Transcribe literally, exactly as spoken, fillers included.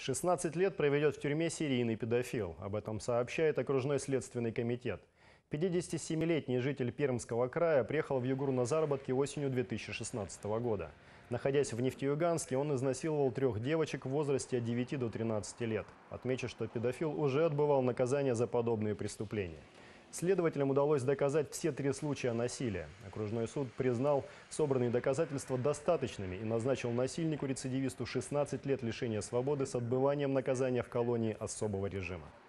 шестнадцать лет проведет в тюрьме серийный педофил. Об этом сообщает окружной следственный комитет. пятидесятисемилетний житель Пермского края приехал в Югру на заработки осенью две тысячи шестнадцатого года. Находясь в Нефтеюганске, он изнасиловал трех девочек в возрасте от девяти до тринадцати лет. Отмечу, что педофил уже отбывал наказание за подобные преступления. Следователям удалось доказать все три случая насилия. Окружной суд признал собранные доказательства достаточными и назначил насильнику-рецидивисту шестнадцать лет лишения свободы с отбыванием наказания в колонии особого режима.